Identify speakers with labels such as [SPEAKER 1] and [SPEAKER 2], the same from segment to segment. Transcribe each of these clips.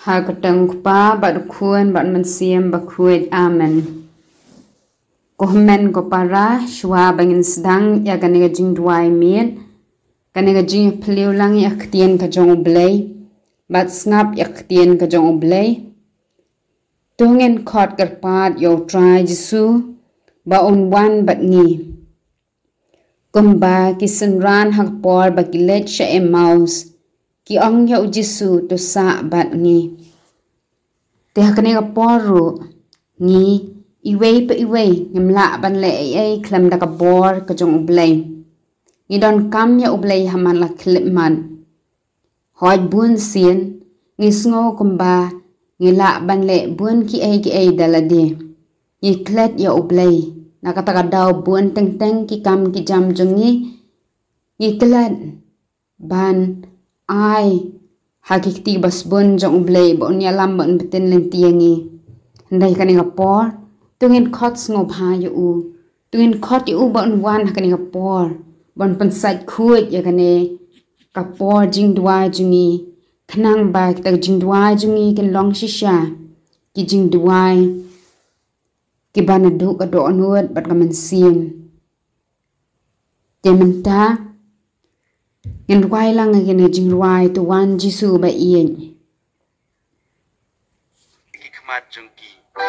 [SPEAKER 1] Hakatang pa badukuan bat mansiam bakuit amen. Kohmen ko para shwa bangin sedang ya kanega jing duai miet kanega jing peliu lang ya ktien ka jong ublay bat snap ya ktien ka jong ublay tungen khot karpat yo try jisu ba wan bat ngi kumba kisenran hak por ba kilet sha mouse ki ong ya jisu to sa bat ngi te kanega poru ngi iway pa iway ngimla ban le ay klam da ka bor ka jong ublay ni don kam ya ublay haman la klipman hoy bun sin ni sngo kumba ni la ban le bun ki ay dalade ni klet ya ublay nakataka daw bun teng teng ki kam ki jam jongi ni klet ban ay hakikti bas bun jong ublay bo ni alam ban betin len tiangi ndai kaninga por tungin khot ngop ha yu tungin khot yu bon wan hakani kapor bon pansat khut ya kane kapor jing dua jungi khnang ba ta jing dua jungi ken long shisha ki jing dua ki ban du ka do nuot bat ka man sim tementa en wai lang ngene jing dua to wan jisu ba ien
[SPEAKER 2] hikmat jungki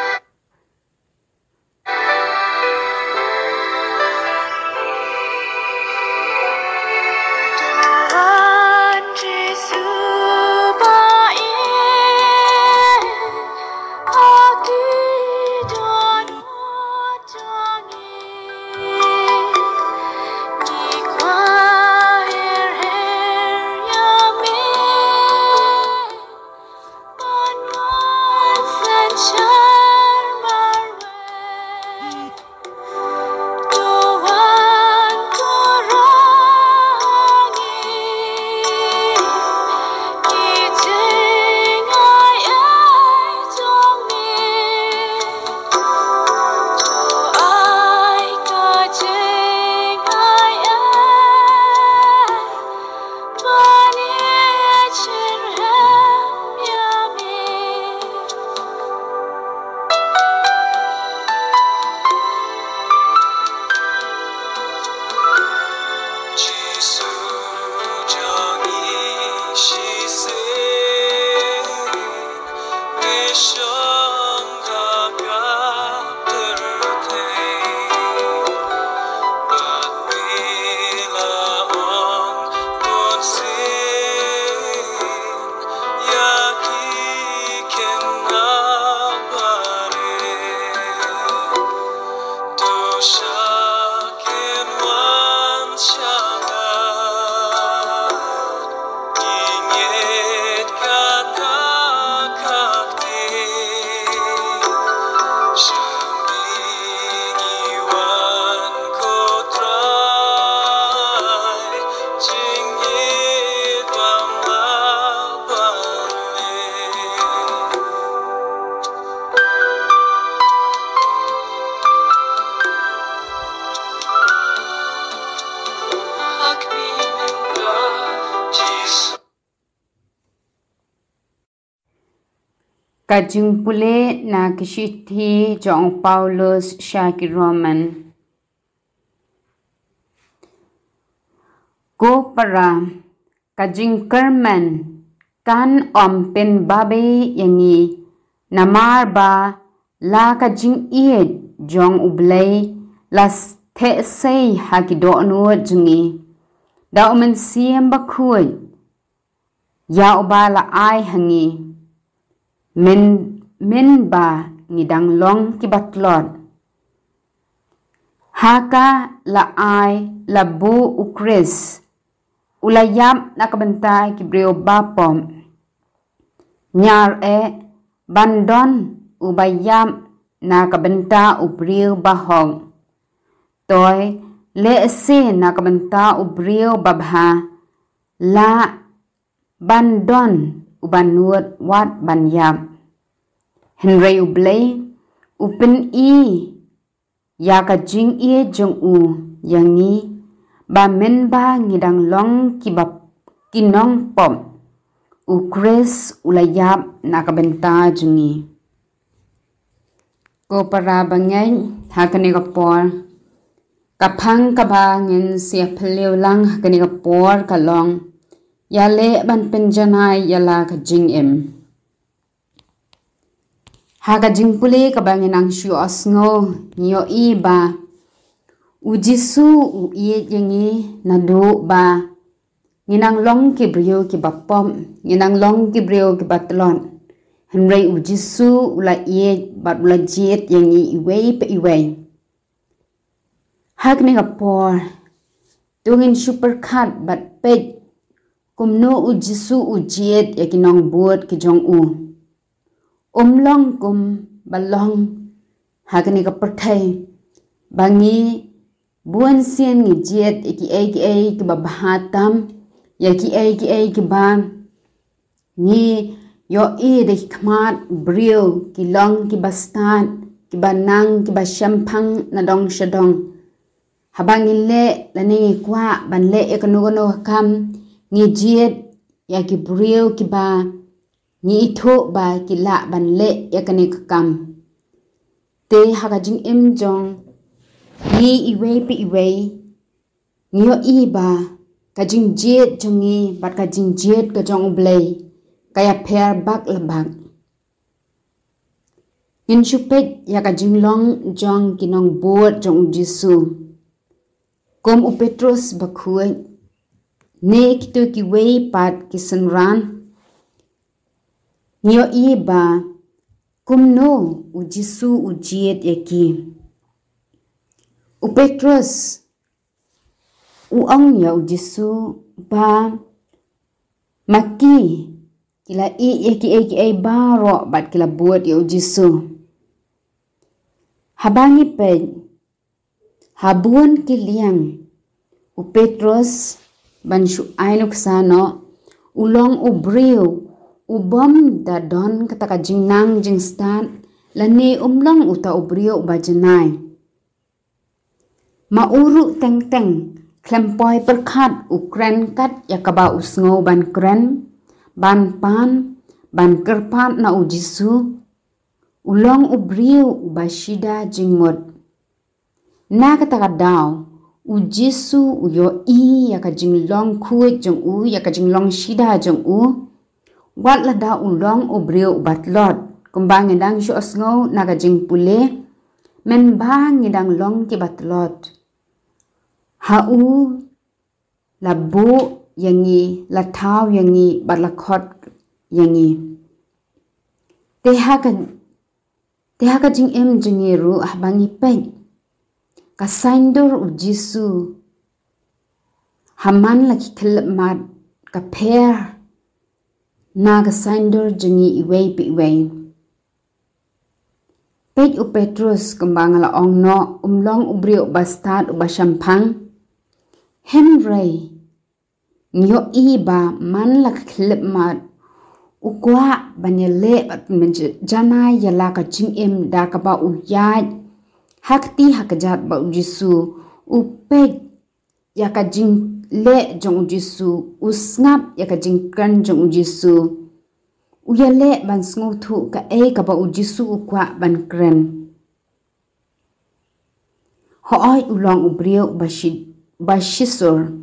[SPEAKER 2] Kajung pule na kishiti John Paulus Shaki Roman Go para kajing kerman kan pen babe yangi namar ba la kajing ied jong ublay las te say hakido nuot jungi da umen siem bakui ya ubala ay hangi min ba ngidang long kibatlot haka la ay labu ukris ulayam nakabantay kibreo bapom nyar bandon ubayam nakabanta ubriyo bahong toy leese nakabanta ubriyo babha la bandon ubanuot wat banyam Henry ublay upen yaka jing jong u yangi ba men ba ngidang long kibap kinong pom ukres ulayap nakabenta jungi. Ko para bangen hakani kapor kapang kabangin siya peliw lang hakani kapor kalong yale ban penjanay yala kajing hakajing puli kabangin ang syuos ngo niyo iba ujisu uiet yangi nadu ba nginang long kibriyo kibapom nginang long kibriyo kibatlon henry ujisu ula iet bat ula jet yangi iway pa iway hakni kapor tungin super cut bat pej kumno ujisu ujiet yakinong buot kijong u umlong kum balong hakani kaperthai bangi buan sien ngi jet ki babahatam ya ki ba ni yo de khmat brio ki long ki bastan ki banang ki bashampang na dong shadong habangin le laningi kwa ban le ekonogono kam ngi jet ya ki brio ki ba ni itho ba kila ban le yakani kam te hakajing jong ni iwe pi iwe niyo iba kajing jet jongi bat kajing jet ka jong blay kaya pair bak labak in chupet yakajing long jong kinong boat jong jisu kom upetros bakhuai ne kito ki way pat kisanran niyo iba kumno ujisu ujiet yaki upetros uang ya ujisu ba maki kila yaki baro bat kila buat ya ujisu habangi pe habuan kiliang upetros banshu ainuk sano ulong ubriu ubam da don kataka jingnang jingstan lani umlang uta ubrio bajanai mauru teng klempoi perkhat ukren kat yakaba usngo ban kren ban pan ban kerpat na ujisu ulong ubrio ubashida jingmot na kataka daw ujisu uyo yaka jinglong kuit jong yaka jinglong shida jong wat lada ulong ubrio batlot kumbang ngedang syosngo nagajing pule men bang ngedang long ki batlot hau labu yangi latau yangi batlakot yangi teha jing jingi ru ahbangi pen kasaindur ujisu haman laki kelmat kaper naga saindur jengi iway pi iway pej upetrus kembang la ongno umlong ubrio bastad ubashampang henry nyo iba man lak klip mat ukwa banyele at jana yala ka jing da ka ba uyat hakti hakajat ba ujisu upej yaka jing le jong ujisu usngap yaka jingkan jong ujisu uyale ban sngutu ka ka ba ujisu ukwa ban kren hooi ulong ubrio bashisur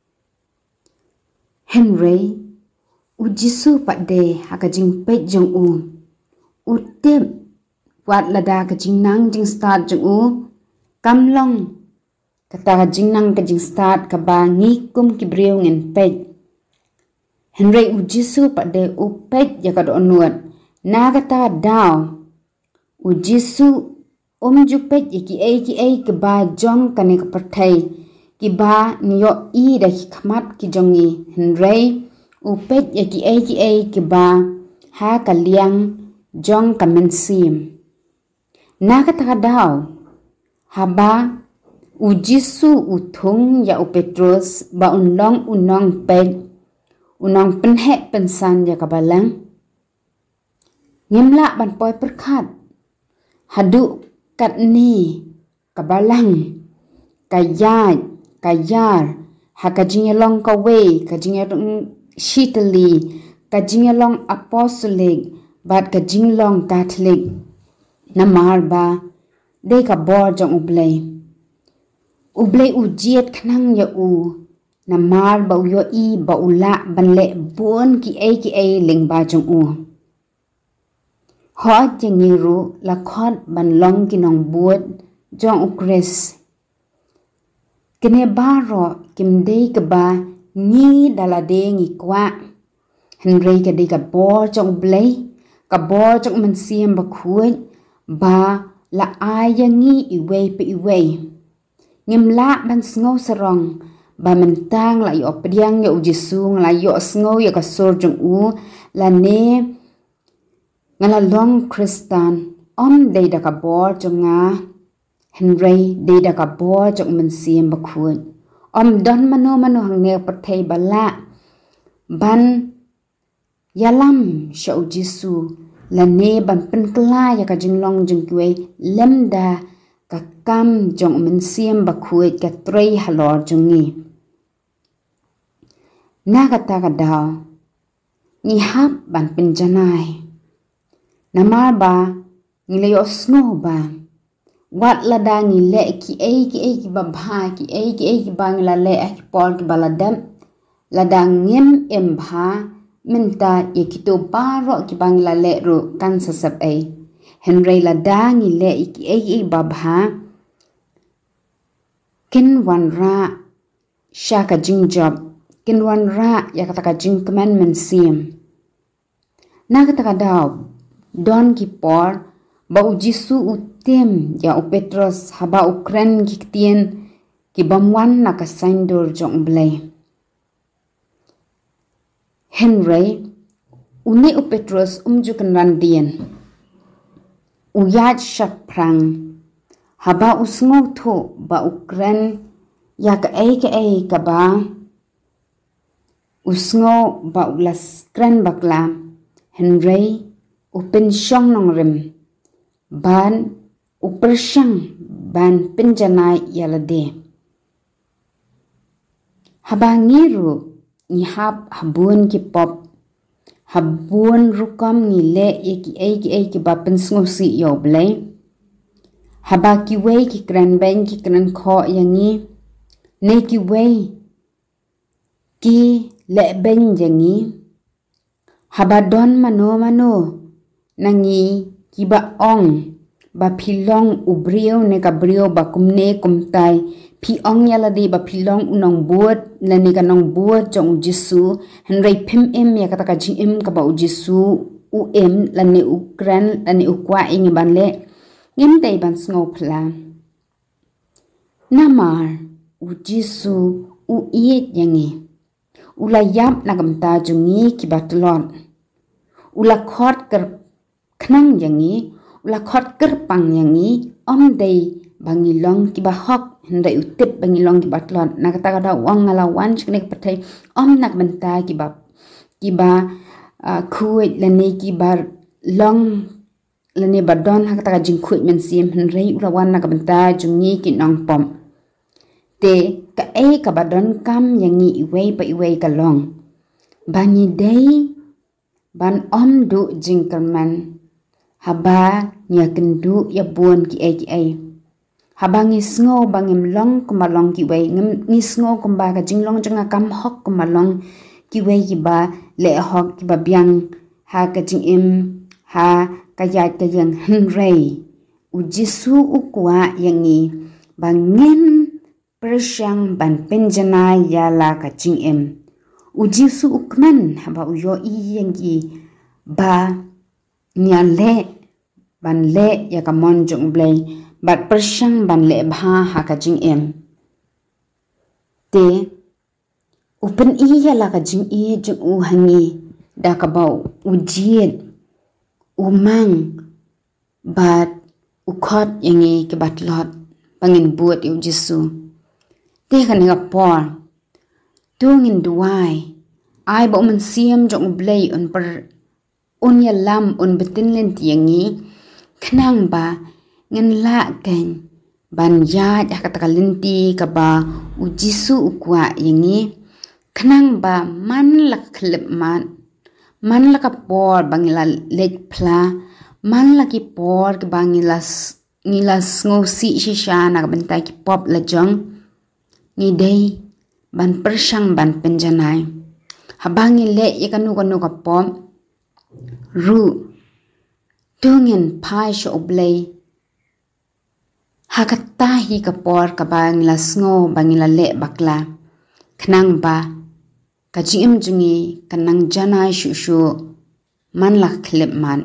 [SPEAKER 2] henry ujisu pade haka jing pej jong utep wat lada ka jingnang jing start jong kamlong kata jingnang ka jing start ka ba ngikum kibriyo ngin pej henry ujisu pade upej yakad onuat na kata daw ujisu jupej ki ke ba jong kane ka perthai ki ba niyo da hikmat ki jongi henry upej ki ke ba ha kaliang jong kamensim na kata daw haba ujisu uthung ya upetros ba unong pej unong penhe pensan ya kabalang ngimla ban poi perkhat hadu kat ni kabalang kayar hakajing long kawe kajing shitali kajingalong apostolic bat kajinglong Catholic namar ba de ka bor jong ublay ujiet khnang ya u namar ba yo I ba ula banle bon ki ai ling ba jong u ho jingiru la khot ban long kinong buot jong ukres kene baro kimdei ka ba ni dalade ngi kwa henry ka de ka bor jong blay ka bor jong man siam ba khuai ba la ai yangi iwei pe iwei ngim la ban sngo sarong ba man tang la yo pdiang yo jisung la yo sngo yo ka sor jong u la ne ngala long kristan de da ka bor jong nga henry de da ka bor jong man siam ba khuai don mano hang ne pathai bala ban yalam shau jisu la ne ban pen kla ya ka jinglong jing kwe lemda ka kam jong min siam ba khuai ka trei halor jungi na ka ta ka daw ni hap ban pen janai namar ba ni le osno ba wat la da ni le ki ki ba bha ki ki bang la le ki por ki baladam la da ngem em bha minta ikito paro ki bang la le ro kan sasap ai henry la da ni le ki ba bha kin wan ra shaka jing job kin wan ra ya kata ka jing commandment sim na kata ka daw don ki por ba u jisu utem ya u petros haba ukran ki tien ki bamwan na ka saindor jong blay henry une u petros umjukan randien u yat shak prang haba usngo tho ba ukran ya ka ka ba usngo ba ulas kran bakla henry upen shong nong rim ban upershang ban penjanai yalade habangiru ni hap habun ki pop habun rukam ni le ki ba pensngo si yo blay haba ki wei ki kran ben ki kran kho yangi ne ki wei ki le ben yangi haba don mano nangi ki ba ong ba philong ubrio ne ka brio ba kumne kumtai phi ong yala di ba philong unong buat la ne ka nong buat jong jisu henry phim em ya ka ta jing em ka ba jisu u em la ne ukran la ne ukwa ing ban le ngim dei ban sngo phla namar u jisu u iet yangi ula yap na kam ta jungi ki batlon ula khot ker khnang yangi ula khot ker pang yangi dei bangilong ki ba hok hendai utip bangilong ki batlon na kata kada wang ngala wan chikne pathai nak banta ki ba khuit lani ki bar long lani badon ha kata jing khuit men sim henrei ula wan na banta jungi ki nong pom te ka ka badon kam yangi iwei pa iwei ka long bani dei ban du jingkerman haba nya kendu ya buon ki ai haba ngi sngo bangim long kumalong ki wei ngi sngo kumba ka jinglong janga kam hok kumalong ki wei ki ba le hok ki ba byang ha ka jing im ha ka ya ka yang henrei u jisu u kwa yangi bangen persyang ban penjana ya la ka jing im u jisu ukman haba u yo I yangi ba nya le ban le ya ka mon jong blai bat persyang ban le bha ha ka jing em te upen ya la ka jing jong u hangi da ka ba u jiet u mang bat u khot yangi ke bat lot pangin buat u jisu te kan nga por tungin duai ai ba man siam jong blai on per un ya lam un betin len tiangi khnang ba ngin la ken ban ya ja ka takalenti ka ba u jisu ukwa yangi khnang ba man lak khlep man la ka por bangila lek pla man la ki por ke ngilas ngosi shisha na bentai ki pop la jong ni dei ban persang ban penjanai habangi le yakanu kanu ka pom ru tungen pai sho oblei hakata hi ka por ka bangila sngo bangila le bakla khnang ba ka jingim jungi kanang janai shu shu man la khlep man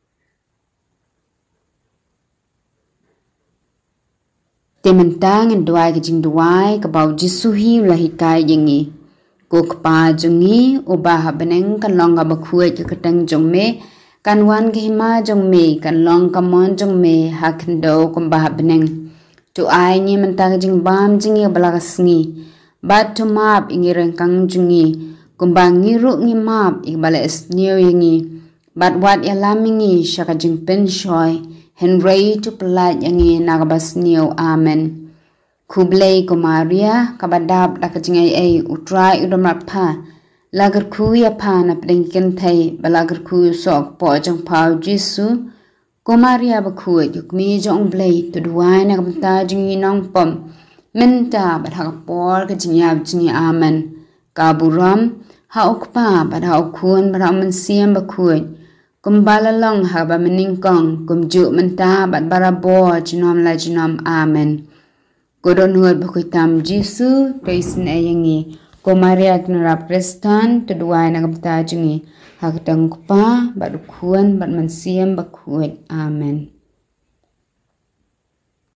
[SPEAKER 2] tementang en duai ke jing duai ka bau jisu hi la hi kai yengi kok pa jungi oba ha beneng kan long ga ba khuai ke katang jong me kan wan ke ma jong me kan long ka mon jong me ha khndo kum ba ha beneng tu ai ni mentang jing bam jingi bala ka sngi ba tu map ingi reng kang jungi kum ba ngi ru ngi map ik bala snio yengi bat wat ya lamingi shaka jing pen shoy Henry to pelat yangi nagabas niyo amen. Kublay ko Maria kabadab dakajingay ay utray udamarapa lagar kuya pa na pringkin tay balagar kuya sok po jang pao jisu ko Maria bakuya yukmi jong blay tuduay nagabata jingi nong pom menta badhakapor kajingayab jingi amen. Kaburam haokpa badhakun badhakuman siyam bakuya kumbala long haba meningkong kumju menta bat barabo jinom la jinom amen kodon huat bakuitam jisu taisin ayangi ko Maria knara prestan tuduai nagapta jungi hakdang kupa bat kuan bat mansiam bakuat amen